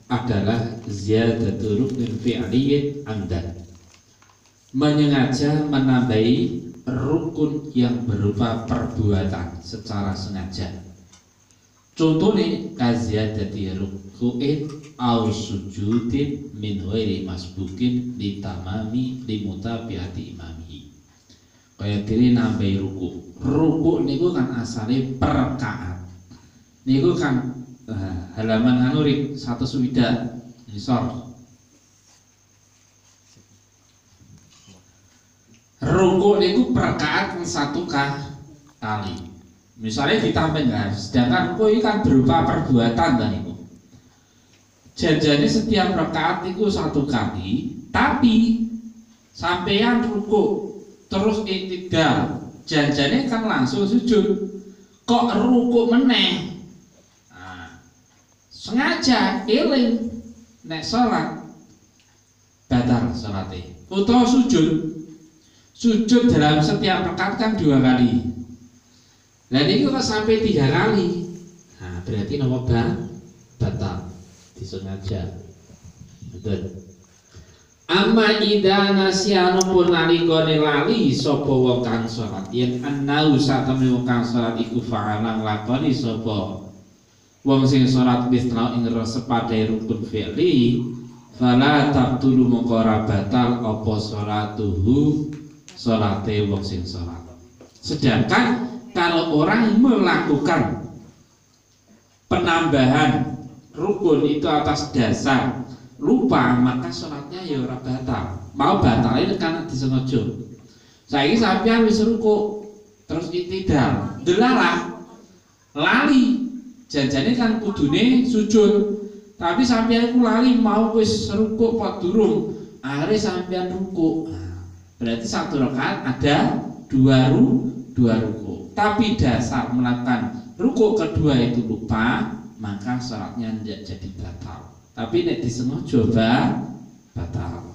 adalah ziyadatu ruknin fi'liyin amdan, menyengaja menambahi rukun yang berupa perbuatan secara sengaja. Contohnya kaziyadati ruku'in au sujudin min ghairi masbukin litamami limutabiati imami. Kaya diri nambahi ruku. Ruku niku kan asale perkaat. Niku kan halaman anurik 100 nisor. Ruku niku perkaat 1 kali. Misalnya ditambah kan, sedangkan ruku ini kan berupa perbuatan kan niku. Janjane setiap rakaat niku 1 kali, tapi sampeyan ruku terus iktidal, janjane kan langsung sujud. Kok ruku meneh? Nah, sengaja eling nek salat batal salate. Utawa sujud. Sujud dalam setiap rakaat kan 2 kali. Lah niki kok sampai 3 kali. Nah, berarti napa batal? Disengaja. Betul. Amma idza nasyana pun nalikane lali sapa wong kang salat yen annau satemene wong kang salat iku fa'alang lakoni sapa wong sing salat misna ing sepadae rukun fi'li fala taqtulu mongko ora batal apa salatuhu salate wong sing salat. Sedangkan kalau orang melakukan penambahan rukun itu atas dasar lupa, maka sholatnya ya ora batal. Mau batalin karena disengaja. Saiki sampean wis ruku terus iktidal, delalah lali. Janjane kan kudune sujud. Tapi sampean iku lali mau wis ruku kok durung. Akhire sampean ruku. Berarti 1 rakaat ada 2 ruku. Tapi dasar melakukan ruku kedua itu lupa, maka sholatnya tidak jadi batal. Tapi nek disengaja batal.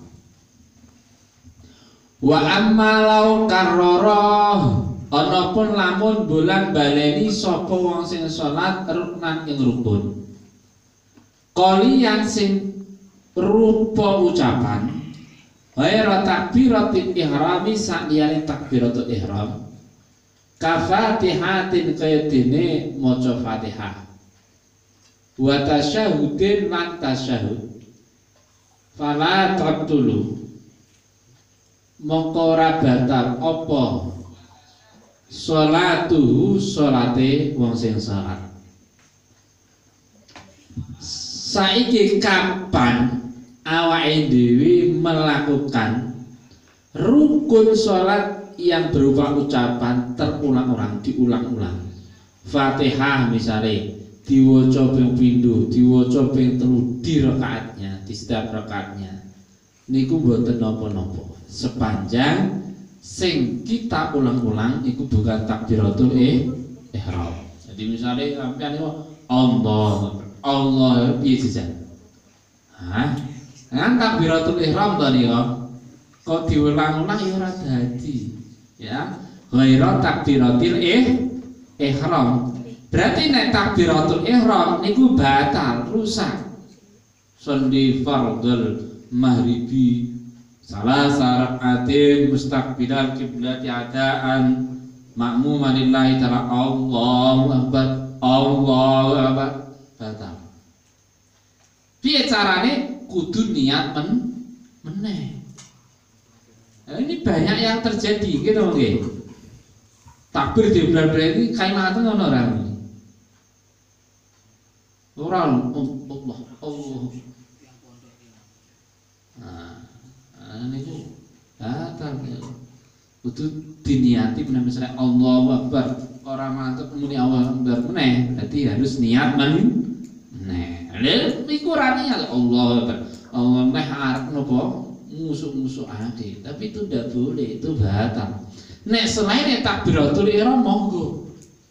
Wa amma law karrara, ana pun lamun bulan baleni sapa wong sing salat ruknan ing rukun. Qaliyan sing rupa ucapan ghaira takbiratul ihrami saliyane takbiratul ihram. Ka Fatihatin kaya dene maca Fatihah. Wa tasyahudin lan tasyahud fala tabtulu mongko ora batal apa sholatuhu sholate wong sing salat. Saiki kapan awake dhewe melakukan rukun sholat yang berupa ucapan terulang-ulang, diulang-ulang. Fatihah misalnya diwaca ping pindho, diwaca ping 3 di rakaatnya, di setiap rakaatnya. Niku mboten napa-napa. Sepanjang sing kita ulang-ulang iku bukan takbiratul ihram. Jadi misalnya sampeyan niku Allah piye sisan. Hah? Kan takbiratul ihram to niku. Kok diulang-ulang ya ora dadi. Ya, ghaira takbiratul ihram. Berarti nek takbiratul ihram niku batal, rusak. Shondi fardhul maghribi salah rakaatin mustaqbilal qiblat adaan ma'muman lillahi ta'ala Allahu akbar batal. Piye carane? Kudu niat meneh. Nah, ini banyak yang terjadi gitu nggih. Takbir di bulan-bulan ini kalimatnya ngono ora. Orang Allah. Nah, niku batal. Kudu diniati benar misalnya Allahu Akbar, orang mantep muni Allah Akbar meneh, berarti harus niat meneh. Lha niku ora niat Allahu Akbar. Allah meh arep napa? Musuh-musuh ade, tapi itu tidak boleh, itu batal. Nek selain takbiratul ihram monggo.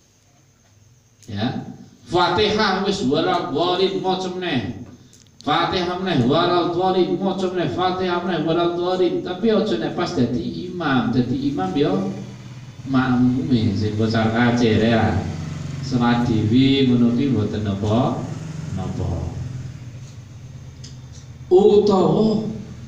Ya. Fatihah wis wala dhalin maca meneh. Fatihah meneh wala dhalin maca meneh, Fatihah meneh wala dhalin, tapi aja nek pas dadi imam. Dadi imam yo makmume sing bocah kacir ya. Salat dhewe ngono ki mboten napa-napa. utawa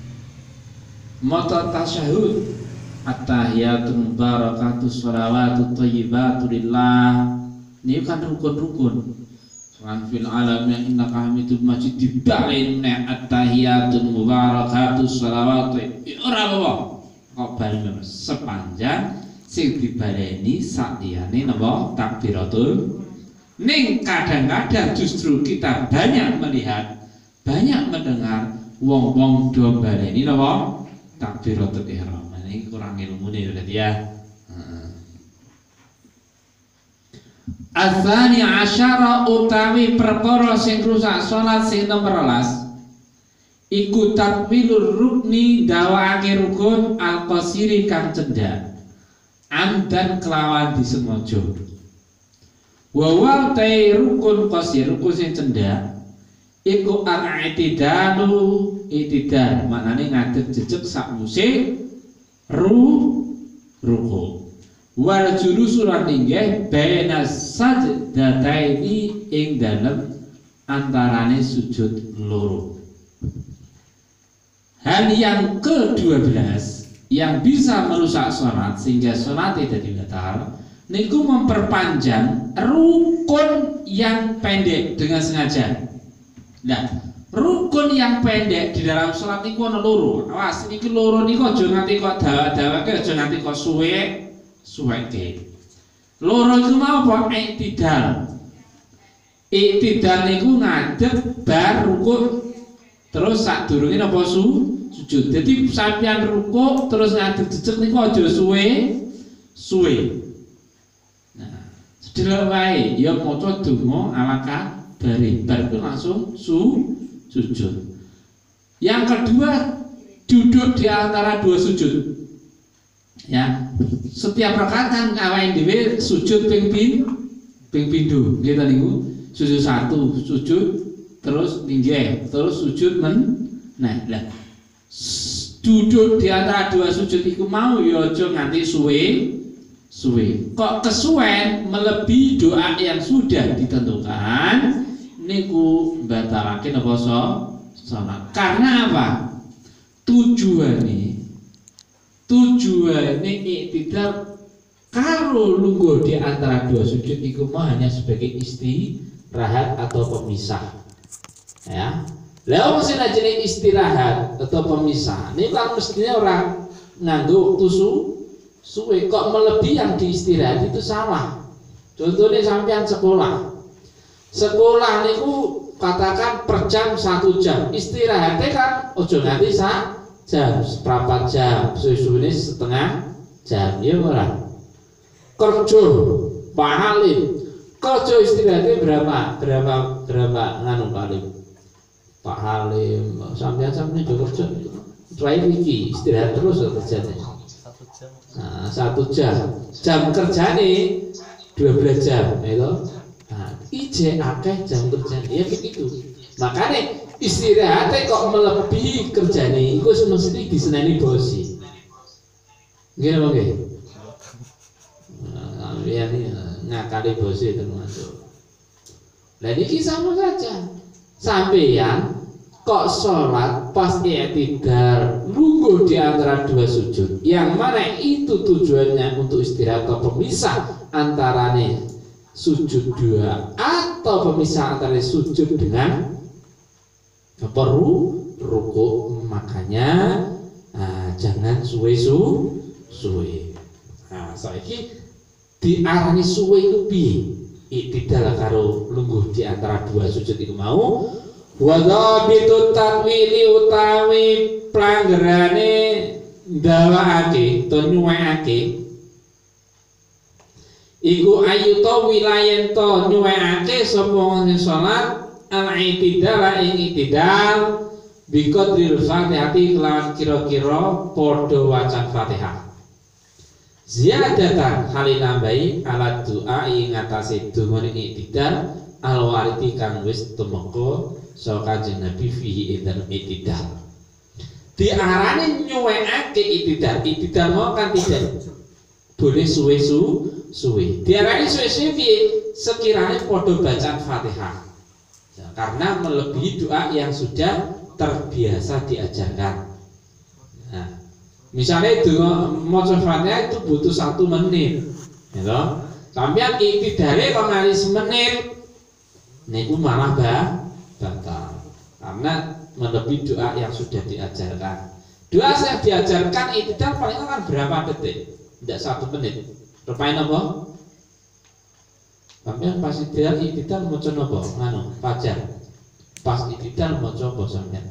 maca tasyahud at-tahiyatun barakatus shalawatut thayyibatu lillah. Ini kan rukun-rukun. Kan fil alamin innaka hamidum majid dibalin nek at-tahiyatun barakatus shalawatu ora apa kok bali sepanjang sing dibaleni sakliyane napa takbiratul. Ning kadang-kadang justru kita banyak melihat, banyak mendengar wong-wong do baleni napa takbiratul ihram. Ini kurang ilmune berarti ya. Azani asyara utawi perkara sing rusak salat sing nomor 11 iku tatwilur rukni dawaake rukun al-qasiri kang cendhak amdan kelawan disengaja. Wa tai rukun qasir rukun sing cendhak iku al-i'tidalu i'tidal maknane ngadeg jejeg sakmuse ruku. Wal julusu lan linggih baina sajdataini ing dalem antarane sujud loro. Hal yang ke-12 yang bisa merusak sholat sehingga sholat tidak batal niku memperpanjang rukun yang pendek dengan sengaja. Nah, rukun yang pendek di dalam sholat niku ana loro. Awas niki loro niku aja nganti kok dawake, aja nganti kok suweke. Loro iku mau apa? I'tidal. I'tidal niku ngadeg bar rukuk terus sadurunge napa sujud. Jadi sampeyan rukuk terus ngadeg jejeg niku aja suwe. Nah, sedherek wae ya maca donga ala kabare bar langsung sujud. Yang kedua, duduk di antara dua sujud. Ya, setiap rakaat kan awake dhewe sujud ping pindho, nggih ta niku. Sujud 1, sujud terus linggih, terus sujud nah, duduk di antara dua sujud iku mau ya aja nganti suwe. Kok kesuwen melebihi doa yang sudah ditentukan niku batalake napa salat. Karena apa? Tujuane i'tidal kalau lungguh di antara dua sujud itu hanya sebagai istirahat atau pemisah. Ya. Lah wong sing jenenge istirahat atau pemisah, ini kan mestinya orang nganggo waktu suwe kok melebihi yang diistirahat itu salah. Contohnya sampean sekolah niku katakan per jam 1 jam, istirahatnya kan ojo nganti jam, seperempat jam, suwe-suwene setengah jam, ya ora. Kerja, Pak Halim, kerja istirahatnya berapa nganu paling. Pak Halim, sampean juga kerja, terakhir iki istirahat terus kerjanya. 1 jam, jam kerjanya 12 jam, itu. Nah, ije akeh jam kerjanya, ya begitu. Makanya istirahatnya kok melebihi kerjanya itu mesti diseneni bosi. Gini oke. Ya ini ngakali bosi termasuk. Nah ini sama saja. Sampeyan kok sholat pas i'tidal lungguh di antara dua sujud, yang mana itu tujuannya untuk istirahat atau pemisah antarane sujud dua atau pemisah antara sujud dengan ruku, makanya jangan suwe. Nah, saiki diarani suwe itu piye? I'tidal karo lungguh di antara dua sujud itu mau. Wa dhabitu tatwili utawi pelanggarane ndawaake to nyuwekake iku ayuta wilayen to nyuwekake sapa wong salat al-i'tidal ing i'tidal biqadril Fatihati kelawan kira-kira padha wacan Fatihah. Ziyadatan halinambai alat doa ing atase donga i'tidal al-wariti kang wis tumeka saka Kanjeng Nabi fihi idzal i'tidal. Diarani nyuwekake i'tidal mau kan tidak boleh suwe. Diarani suwe piye? Sekiranya padha bacaan Fatihah. Ya, karena melebihi doa yang sudah terbiasa diajarkan. Nah, misalnya itu maca Fatihah itu butuh 1 menit, gitu. Sampeyan iktidale kok ngali semenit, niku malah batal karena melebihi doa yang sudah diajarkan. Doa yang diajarkan iktidal paling kan berapa detik? Tidak 1 menit. Rupain apa? Sampeyan pas iktidal maca napa? Nganu, fajar. Pas iktidal maca apa sampeyan?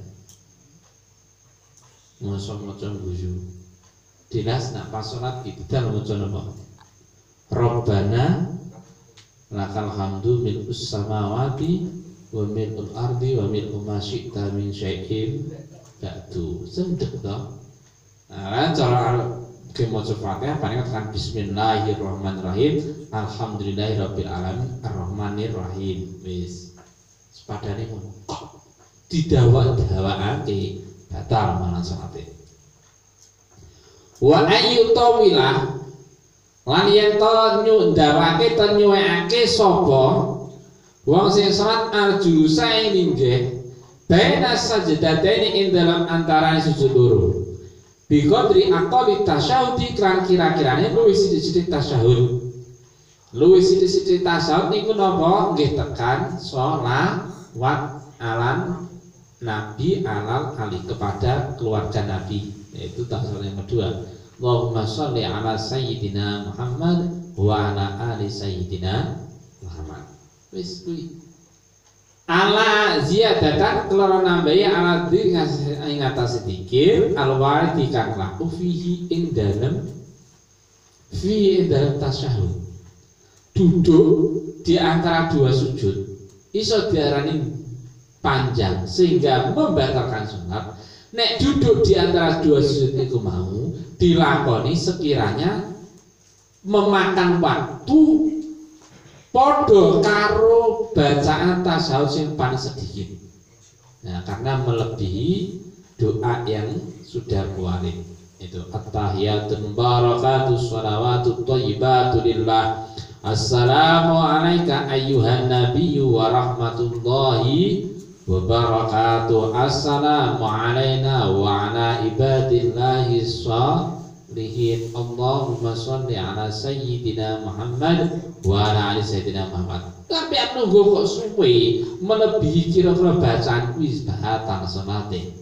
Maca guyu. Dinas nak pas salat iktidal maca napa? Rabbana lakal hamdu mil'us samawati wa mil'ul ardi wa mil'u ma syi'ta min syai'in ba'du. Sendek toh. Nah, cara ke maca Fatihah paling kan bismillahirrahmanirrahim, alhamdulillahirabbil alamin, arrahmanir rahim. Wis. Sepadane ngono. Didawak-dawakake batal malah salate. Wa ayyutawilah lan yen to nyundawake to nyuwekake sapa wong sing salat arjusa inggih baina sajdataini ing dalam antarané sujud loro bi qadri aqali tasyahudi kan kira-kirane luwih sithik-sithik tasyahud. Luwih sithik-sithik tasyahud niku napa? Nggih tekan sholawat alan Nabi alal ali kepada keluarga Nabi, yaitu tasyahud yang kedua. Allahumma sholli ala sayyidina Muhammad wa ala ali sayyidina Muhammad. Wis kuwi. Ala ziyadatan keloro nambahi ala dir ing atas sedikit alwarid kang laku fihi ing dalem tasyahud. Duduk di antara 2 sujud iso diarani panjang sehingga membatalkan sholat. Nek duduk di antara 2 sujud itu mau dilakoni sekiranya memakan waktu podo karo bacaan tasyahud sing paling sedikit. Nah, karena melebihi doa yang sudah kualit. Itu at-tahiyatun barakatus shalawatut thayyibatu lillah. Assalamu alayka ayyuhan nabiyyu wa rahmatullahi wa barakatuh. Assalamu alayna wa ala ibadillahi sholihin. Allahumma sholli ala sayyidina Muhammad wa ala ali sayyidina Muhammad. Tapi nunggu kok suwe melebihi kira-kira bacaan kuwi batal salate.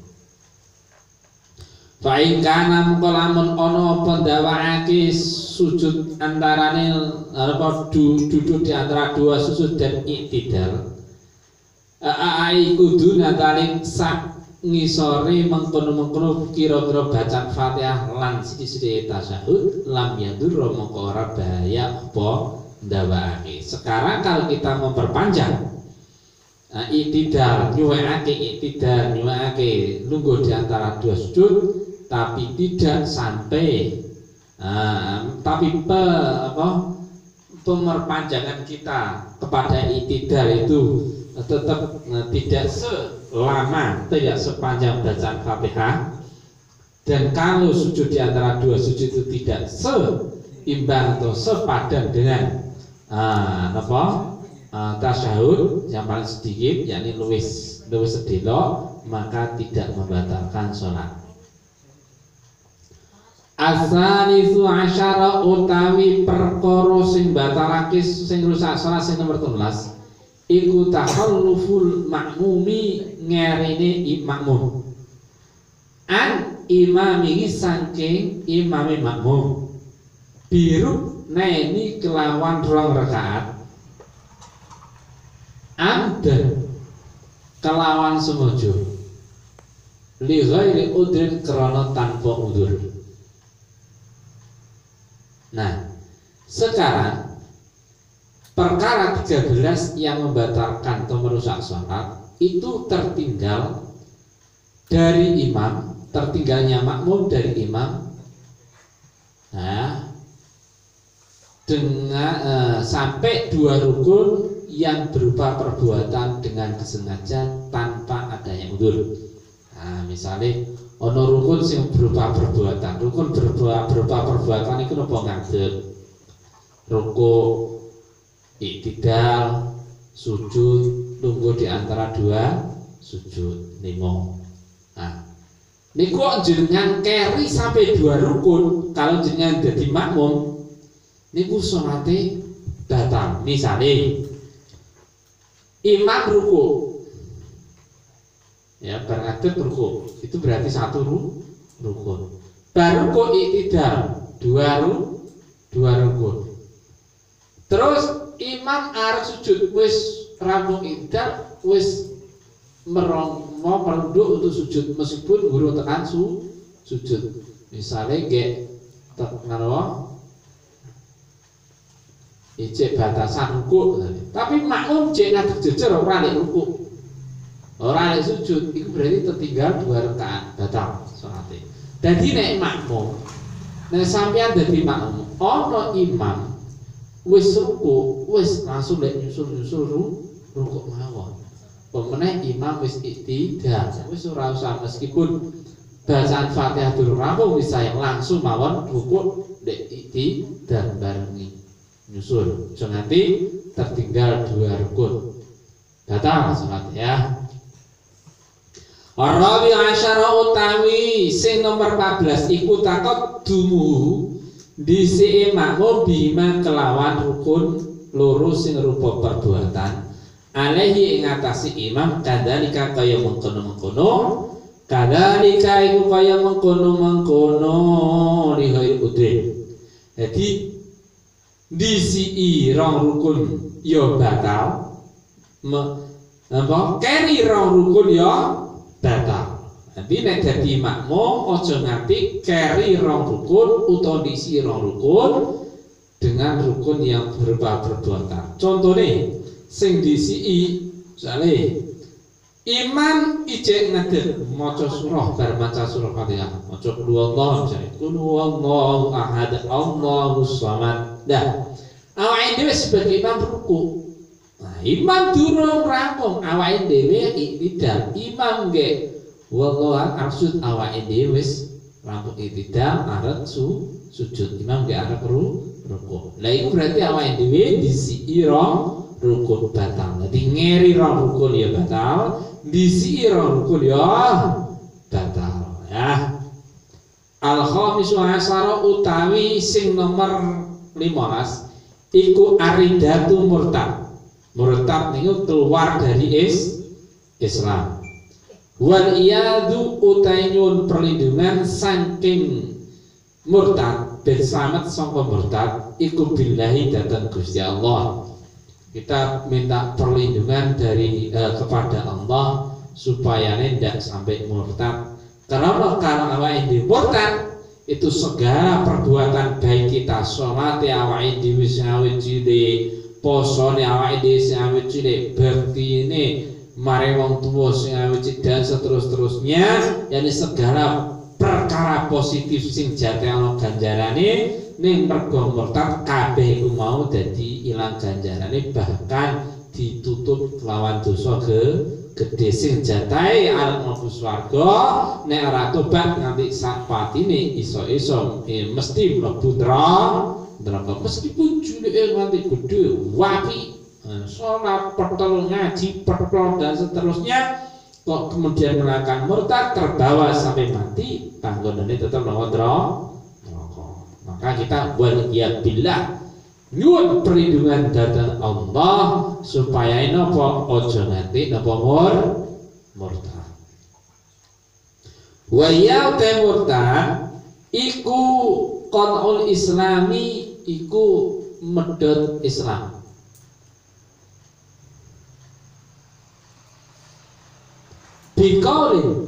Fa in kana mukalamun ana apa ndawakake sujud antarane apa duduk di antara 2 sujud dan iktidal. Ai kudu nataling sak ngisore mengkono-mengkono kira-kira bacaan Fatihah lan sithik-sithik tasyahud lam yadur mongko ora bahaya apa ndawakake. Sekarang kalau kita memperpanjang iktidal nyuwekake lungguh di antara 2 sujud tapi tidak sampai pemerpanjangan kita kepada iktidal itu tetap tidak selama, tidak sepanjang bacaan Fatihah. Dan kalau sujud di antara 2 sujud itu tidak seimbang atau sepadan dengan tasyahud yang paling sedikit, yakni luwih sedelo, maka tidak membatalkan sholat. Asanisu asyara utawi perkara sing batalake sing rusak salat sing nomor 13 iku takhalluful makmumi ngerene makmum an imami saking imame makmum biru neni kelawan 2 rakaat amdan kelawan semojo li ghairi udrin krana tanpa udzur. Nah, sekarang perkara 13 yang membatalkan atau merusak sholat itu tertinggal dari imam, tertinggalnya makmum dari imam. Nah, dengan sampai 2 rukun yang berupa perbuatan dengan disengaja tanpa adanya udzur. Nah, misalnya ono rukun sing berupa perbuatan, rukun berupa perbuatan itu napa ngadeg, rukuk, iktidal, sujud, tunggu di antara 2 sujud, 5. Nah, niku jenengan keri sampai 2 rukun, kalau jenengan jadi makmum niku salate batal. Misalnya imam ruku, ya beradab ruku, itu berarti 1 rukun. Baru kok iktidal 2 rukun. Terus imam arep sujud wis rampung iktidal, wis mau merunduk untuk sujud meskipun guru tekan sujud. Misalnya gek tekan ijek batasan ruku, tapi makmum jek ngadeg jejer ora nek ruku, ora nek sujud, itu berarti tertinggal 2 rakaat, batal salate. Dadi nek makmum, nek sampeyan dadi makmum, ana imam wis ruku, wis langsung lek nyusul ruku mawon. Pemenang imam wis iktidal, wis ora usah meskipun bacaan Fatihahul rampung bisa yang langsung mawon ruku dek iktidal barengi nyusul. So nanti tertinggal 2 rukun. Batal salat ya. Arabi asyara utawi sing nomor 14 iku takot dumu dhisike makmum bima kelawan rukun loro sing rupa perbuatan. Alaihi ing atase imam kadzalika kaya mengkono-mengkono, kadzalika iku kaya mengkono-mengkono li ghairi udrin. Jadi disi rong rukun ya batal, keri rong rukun ya batal. Jadi nek dadi makmum aja nganti keri rong rukun utawa disi rong rukun dengan rukun yang berupa perbuatan. Contohnya sing disi misale imam ijek ngadeg maca surah bar maca surah Fatihah, maca qul huwallahu misale qul huwallahu ahad Allahus samad. Dah awake dhewe sebagai imam ruku. Nah, imam durung rampung, awake dhewe iktidal. Imam nggih wallahu maksud awake dhewe wis rampung iktidal arep sujud. Imam nggih arep ruku. Lah iku berarti awake dhewe disi rong rukun batal. Jadi ngeri rong rukun ya batal, disi rong rukun ya batal ya. Al-khamisu asyara utawi sing nomor 15 iku aridatu murtad. Murtad niku keluar dari Islam. Wal iyadu utai nyuwun perlindungan saking murtad, ben slamet sangka murtad iku billahi dhateng Gusti Allah. Kita minta perlindungan dari kepada Allah supaya tidak sampai murtad. Karena kalau awake dhewe murtad itu segala perbuatan baik kita, salat awake dhewe sing awit cilik, posone awake dhewe sing awit cilik, bektine mare wong tuwa sing awit cilik dan seterusnya, yakni segala perkara positif sing jate ana ganjarane ning mergo murtad kabeh iku mau dadi ilang ganjarane, bahkan ditutup lawan dosa gede sing jatahe arep mlebu swarga nek ora tobat nganti sak patine iso-iso mesti mlebu neraka meskipun julike nganti gede wapi salat pertol ngaji pertol dan seterusnya kok kemudian melakukan murtad terbawa sampai mati panggonane tetep lawan neraka. Maka kita waliyadillah nyuwun perlindungan dhateng Allah supaya napa aja nganti napa murtad. Wa ya murtad iku qat'ul islami iku medhot Islam. Bikaulin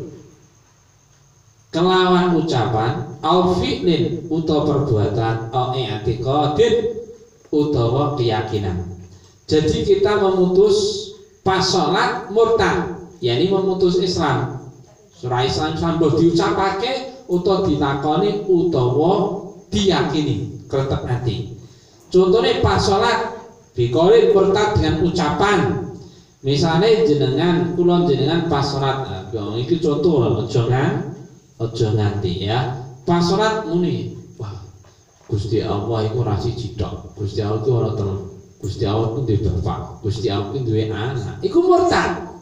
kelawan ucapan au fi'lin utawa perbuatan au i'tiqadin utawa keyakinan. Jadi kita memutus pas salat murtad, yakni memutus Islam. Surah Islam sambil diucapake utawa dilakoni utawa diyakini kretek hati. Contohnya pas salat bikaulin murtad dengan ucapan. Misalnya jenengan kulon jenengan pas salat, iki contoh aja nganti ya. Pas salat muni, wah Gusti Allah iku ra siji tok. Gusti Allah iku ora telu. Gusti Allah iku duwe bapak, Gusti Allah iku duwe anak. Iku murtad.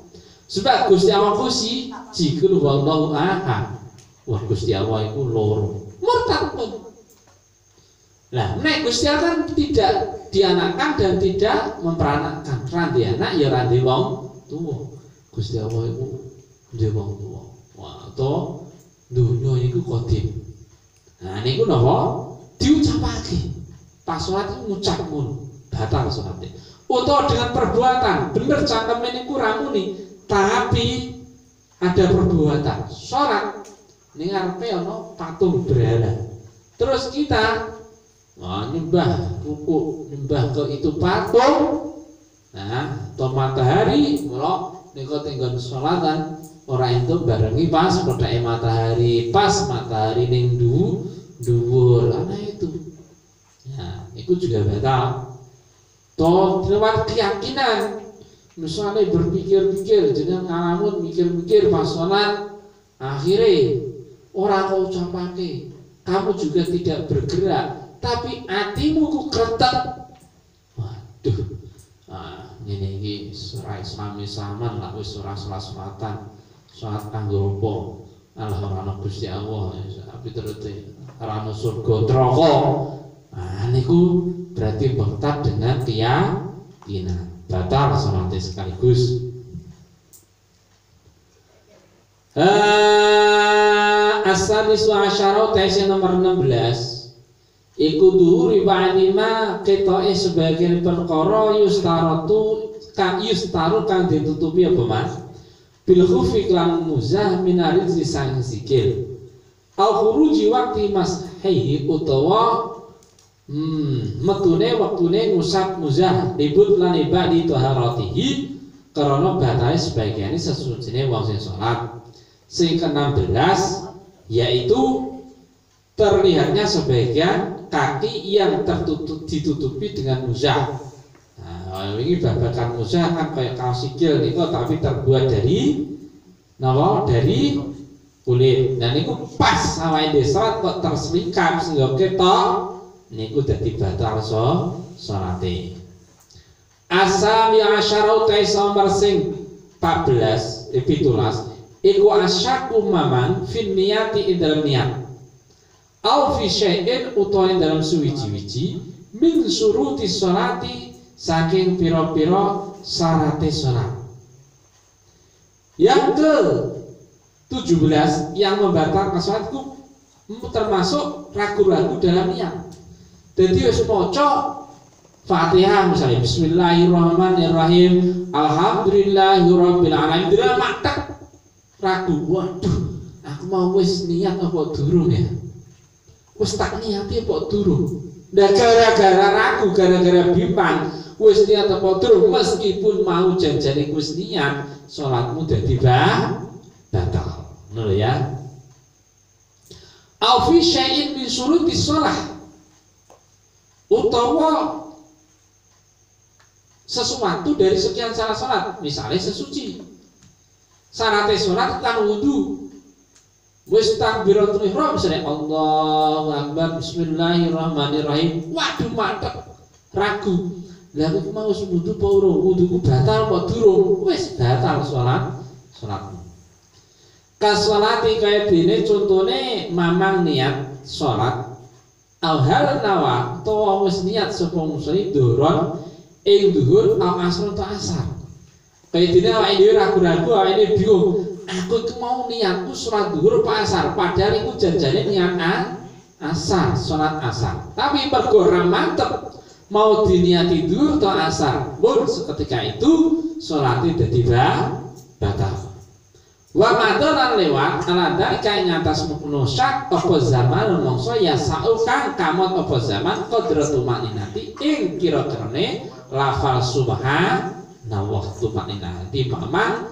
Sebab Gusti Allah ku siji kul wallahu ahad. Wah Gusti Allah iku loro. Murtad pun. Nah, nek Gusti Allah kan tidak dianakkan dan tidak memperanakkan. Randi anak ya randi wong tuwa. Gusti Allah iku ndek wong tuwa. Wah, to dunya iku qadim. Nah, niku napa? Diucapake. Pas salat iku ngucap ngono, batal salate. Utawa dengan perbuatan, bener cangkeme niku ramuni. Tapi ada perbuatan sholat ini ngarepe ana patung berhala. Terus kita nyembah ruku, nyembah ke itu patung. Nah, to matahari mula nika tinggal sholatan ora entuk barengi pas kodake matahari, pas matahari ning dhuwur. Ana itu. Nah, itu juga batal. To lewat keyakinan. Misalnya berpikir-pikir, jeneng ngalamun mikir-mikir pas sholat, akhirnya orang kau ucapake, kamu juga tidak bergerak, tapi hatimu ku kretek. Waduh, ini surah Islaman lah, wis surah sholat-sholatan, sholat kanggo apa? Allah ora Gusti Allah, tapi terus ora ana surga neraka. Niku berarti murtad dengan keyakinan. Batal salatnya sekaligus. As-sadisu asyara tesi nomor 16. Iku dhuhuri ba'dima ketoke sebagian perkara yustaru kang ditutupi apa Mas? Bil khufi lan muzah minarid sang sikil. Au khuruji waqti mashihi utawa metune waktune ngusap muzah ribut lan ibadi taharatihi karena batale sebagian sesucine wong sing salat. Sing ke-16 yaitu terlihatnya sebagian kaki yang ditutupi dengan muzah. Nah, ini babakan muzah kan kayak kaos sikil niku tapi terbuat dari napa? Dari kulit. Dan niku pas awake dhewe salat kok terselingkap sehingga ketok niku dadi batal salate. Asam ya asyara taisa nomor sing 14 17 iku asyaku maman fin niyati dalam niat au fi syai'in utawa dalam suwiji-wiji min suruti salati saking pira-pira syarate salat. Yang ke 17 yang membatalkan salatku termasuk ragu-ragu dalam niat. Jadi wis maca Fatihah misalnya bismillahirrahmanirrahim alhamdulillahirabbil alamin dhewe matek ragu, waduh aku mau wis niat apa durung ya, wis tak niati apa durung. Nah gara-gara ragu, gara-gara bimbang wis niat apa durung, meskipun mau janjane wis niat salatmu dadi batal. Ngono ya. Au fi syai'in min syurutis shalah utawa sesuatu dari sekian syarat salat, misalnya sesuci. Syaratnya salat kan wudu. Wis takbiratul ihram misalnya Allahu akbar bismillahirrahmanirrahim. Waduh mantep ragu. Lah aku mau wudu apa urung? Wuduku batal apa durung? Wis batal salatmu. Kasolati kaya dene contone mamang niat salat al-hal nawa to wis niat sapa musli doron ing dhuwur al asr to asar. Kaya dene awake dhewe ragu-ragu, awake dhewe bingung. Aku iku mau niatku salat dhuwur apa asar, padahal iku janjane niat asar, salat asar. Tapi mergo ora mantep mau diniati dhuwur to asar. Mun seketika itu salate dadi batal. Wa madalan lewat alada kae ngatas mukno syak apa zaman mongso ya saukan kamot apa zaman qadratu maninati ing kira-kirane lafal subhanallah tumaninati memang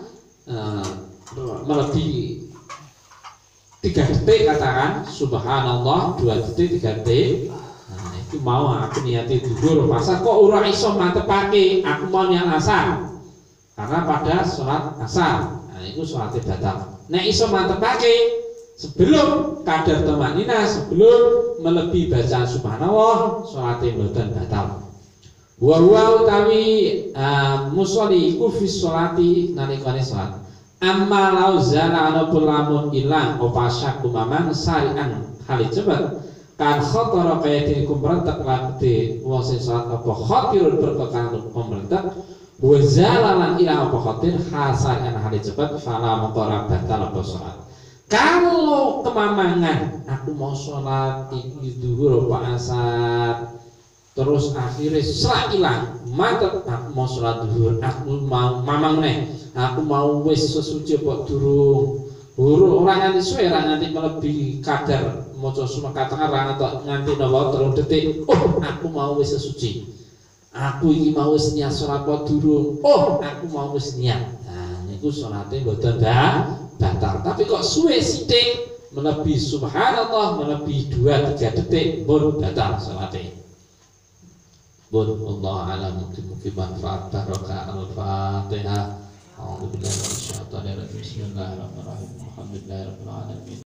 melebihi 3 detik katakan subhanallah 2 detik 3 detik. Nah itu mau aku niati dhuwur pasar kok ora iso mantepake aku mau niat asar karena pada sholat asar. Nah itu sholatnya batal. Nek iso mantepake sebelum kadar tumanina, sebelum melebihi bacaan subhanallah, sholatnya mboten batal. Wa huwa utawi musolli iku fi sholati nalikane sholat amma lau zala anapun lamun ilang opa syaku mamang sarian hali cepet kan khotoro kaya dini kumberentak lakti wong sing salat apa khotirun berkekang kumberentak wa zalalan ilang apa khotir hasarian hali cepet fala mengkora batal apa salat. Kalau kemamangan aku mau sholat iki zuhur apa asar terus akhirnya serak ilang mantep aku mau sholat zuhur aku mau mamang nih aku mau wis sesuci apa durung orang nganti suwe orang nganti melebihi kadar maca semua katakan orang atau nganti nawa terus detik aku mau wis sesuci aku iki mau wis niat sholat apa durung aku mau wis niat. Nah niku sholatnya mboten batal. Tapi kok suwe sithik melebihi subhanallah melebihi 2-3 detik pun batal salatnya. Pun Allah alam mungkin manfaat barokah al-Fatihah. Alhamdulillah wa syaitanir rajim. Bismillahirrahmanirrahim. Alhamdulillahirabbil alamin.